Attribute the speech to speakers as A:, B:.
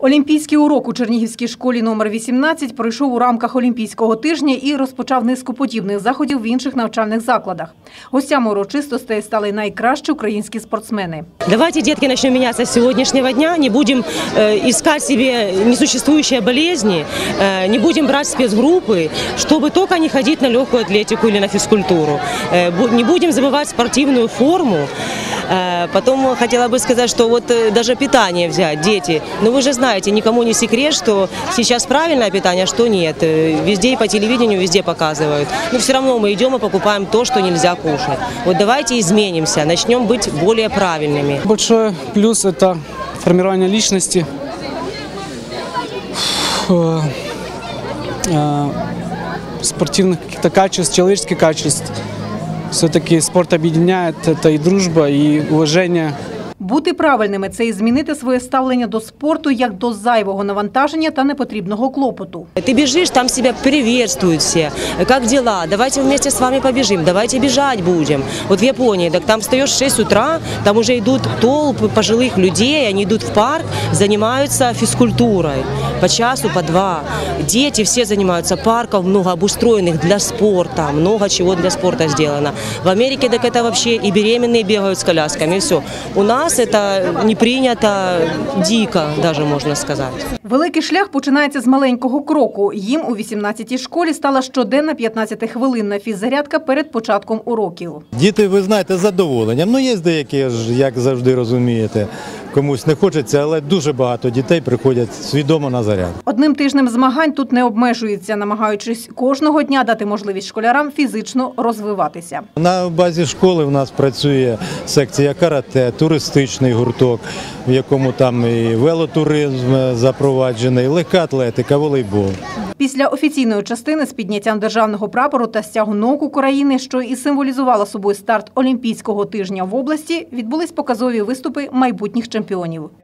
A: Олімпійський урок у Чернігівській школі номер 18 пройшов у рамках Олімпійського тижня і розпочав низку подібних заходів в інших навчальних закладах. Гостями урочистостей стали найкращі українські спортсмени.
B: Давайте, детки, начнем меняться с сегодняшнего дня, не будем искать себе несуществующие болезни, не будем брать спецгруппы, чтобы только не ходить на легкую атлетику или на физкультуру. Не будем забывать спортивную форму. Потом хотела бы сказать, что вот даже питание взять, дети. Но вы же знаете, никому не секрет, что сейчас правильное питание, а что нет. Везде и по телевидению, везде показывают. Но все равно мы идем и покупаем то, что нельзя кушать. Вот давайте изменимся, начнем быть более правильными.
C: Большой плюс – это формирование личности, спортивных каких-то качеств, человеческих качеств. Все-таки спорт объединяет, это и дружба, и уважение.
A: Бути правильними – це і змінити своє ставлення до спорту як до зайвого навантаження та непотрібного клопоту.
B: Ты бежишь, там себя приветствуют все. Как дела? Давайте вместе с вами побежим, давайте бежать будем. Вот в Японии, так там встаешь в 6 утра, там уже идут толпы пожилых людей, они идут в парк, занимаются физкультурой по часу, по два. Дети все занимаются, парков много обустроенных для спорта, много чего для спорта сделано. В Америке так это вообще и беременные бегают с колясками, и все. У нас это не принято, дико, даже можно сказать.
A: Великий шлях починається з маленького кроку. Їм у 18-й школі стала щоденна 15-хвилинна фіззарядка перед початком уроків.
D: Діти, ви знаєте, з задоволенням. Ну, є деякі, як завжди розумієте, комусь не хочеться, але дуже багато дітей приходять свідомо на заряд.
A: Одним тижнем змагань тут не обмежуються, намагаючись кожного дня дати можливість школярам фізично розвиватися.
D: На базі школи в нас працює секція карате, туристичний гурток, в якому там і велотуризм запроваджений, легка атлетика, волейбол.
A: Після офіційної частини з підняттям державного прапору та стягу ног України, що і символізувало собою старт Олімпійського тижня в області, відбулись показові виступи майбутніх чемпіонів.